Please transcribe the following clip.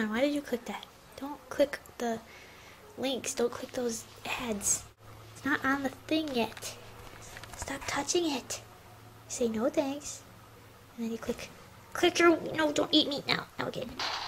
on, why did you click that? Don't click the links. Don't click those ads. It's not on the thing yet. Stop touching it. Say no thanks. And then you click your, no, don't eat meat now. Okay.